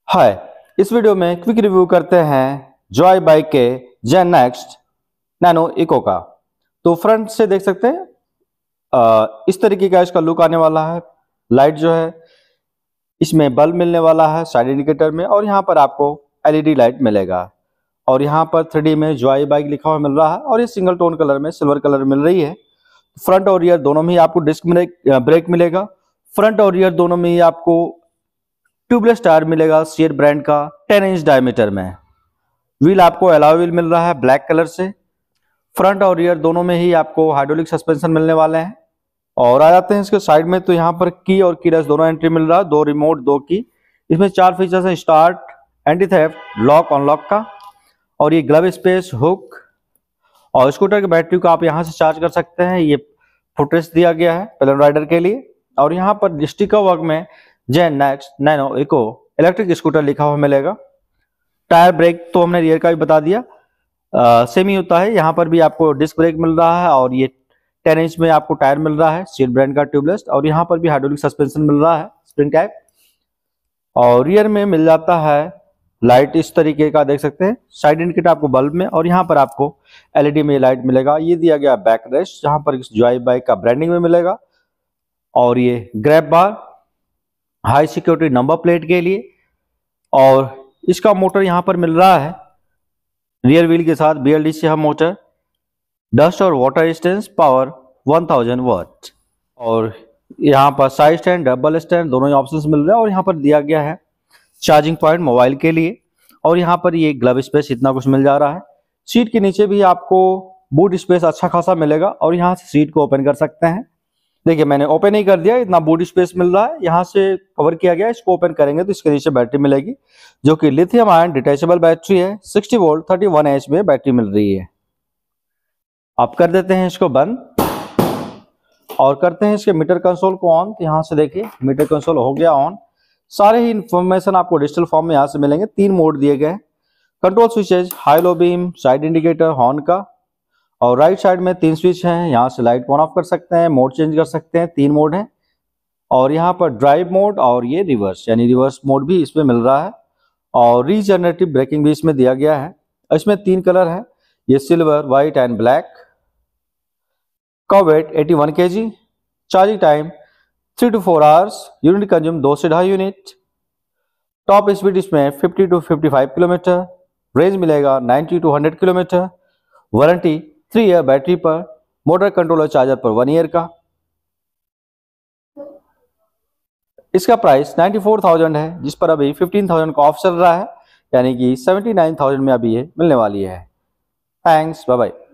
हाय, इस वीडियो में quick review करते हैं जॉय बाइक के जेन नेक्स्ट नैनो इको का। तो फ्रंट से देख सकते हैं इस तरीके का इसका लुक आने वाला है। लाइट जो है इसमें बल्ब मिलने वाला है साइड इंडिकेटर में, और यहाँ पर आपको एलईडी लाइट मिलेगा। और यहाँ पर 3D में जॉय बाइक लिखा हुआ मिल रहा है, और ये सिंगल टोन कलर में सिल्वर कलर मिल रही है। फ्रंट और रियर दोनों में ही आपको डिस्क ब्रेक मिलेगा। फ्रंट और रियर दोनों में ही आपको ट्यूबलेस टायर मिलेगा सीएट ब्रांड का 10 इंच डायमीटर में। व्हील आपको एलॉय व्हील मिल रहा है ब्लैक कलर से। फ्रंट और रियर दोनों में ही आपको हाइड्रोलिक सस्पेंशन मिलने वाले हैं। और आ जाते हैं इसके साइड में, तो यहाँ पर की और कीलेस दोनों एंट्री मिल रहा है, 2 रिमोट 2 की। इसमें 4 फीचर्स हैं, start, anti theft, lock unlock का, और ये ग्लव स्पेस, हुक। और स्कूटर की बैटरी को आप यहाँ से चार्ज कर सकते हैं। ये फुटरेस्ट दिया गया है पेलन राइडर के लिए। और यहाँ पर स्टिकर वर्क में Gen Next Nano Eco electric scooter लिखा हुआ मिलेगा। टायर ब्रेक तो हमने रियर का भी बता दिया, सेम ही होता है। यहाँ पर भी आपको डिस्क ब्रेक मिल रहा है, और ये 10 इंच में आपको टायर मिल रहा है सीएट ब्रांड का ट्यूबलेस। और यहाँ पर भी हाइड्रोलिक सस्पेंशन मिल रहा है स्प्रिंग टाइप। और रियर में मिल जाता है लाइट इस तरीके का, देख सकते हैं साइड इंडिकेटर आपको बल्ब में, और यहाँ पर आपको एलईडी में लाइट मिलेगा। ये दिया गया बैक रेस्ट, जहाँ पर इस जॉय बाइक का ब्रांडिंग में मिलेगा। और ये grab bar high security number plate के लिए। और इसका मोटर यहाँ पर मिल रहा है रियर व्हील के साथ BLDC हब मोटर, डस्ट और वाटर रेजिस्टेंस, पावर 1000 वाट। और यहाँ पर साइड स्टैंड डबल स्टैंड दोनों ही ऑप्शंस मिल रहे हैं। और यहाँ पर दिया गया है चार्जिंग पॉइंट मोबाइल के लिए। और यहाँ पर ये ग्लव स्पेस इतना कुछ मिल जा रहा है। सीट के नीचे भी आपको बूट स्पेस अच्छा खासा मिलेगा, और यहाँ से सीट को ओपन कर सकते हैं। देखिए मैंने ओपन ही कर दिया, इतना बूट स्पेस मिल रहा है, यहाँ से कवर किया गया। इसको ओपन करेंगे तो इसके नीचे बैटरी मिलेगी, जो कि लिथियम आयन डिटैचेबल बैटरी है। 60 वोल्ट 31 एच में बैटरी मिल रही है। आप कर देते हैं इसको बंद, और करते हैं इसके मीटर कंसोल को ऑन। तो यहाँ से देखिए मीटर कंसोल हो गया ऑन। सारे ही इंफॉर्मेशन आपको डिजिटल फॉर्म में यहाँ से मिलेंगे। 3 मोड दिए गए, control switches, high low beam, side indicator, horn का। और राइट साइड में 3 स्विच हैं, यहाँ से लाइट ऑन ऑफ कर सकते हैं, मोड चेंज कर सकते हैं। 3 मोड हैं। और यहाँ पर ड्राइव मोड और ये रिवर्स, यानी रिवर्स मोड भी इसमें मिल रहा है। और रीजनरेटिव ब्रेकिंग भी इसमें दिया गया है। इसमें 3 कलर है, ये सिल्वर, व्हाइट एंड ब्लैक। का weight 81 kg। Charging time 3 to 4 hours. Unit consume 2 से 2.5 यूनिट। टॉप स्पीड इसमें 50 to 55 किलोमीटर। रेंज मिलेगा 90 to 100 kilometre. Warranty 3 year battery पर, मोटर कंट्रोलर चार्जर पर 1 ईयर का। इसका प्राइस 94,000 है, जिस पर अभी 15,000 का ऑफ चल रहा है, यानी कि 79,000 में अभी ये मिलने वाली है। Thanks, bye bye.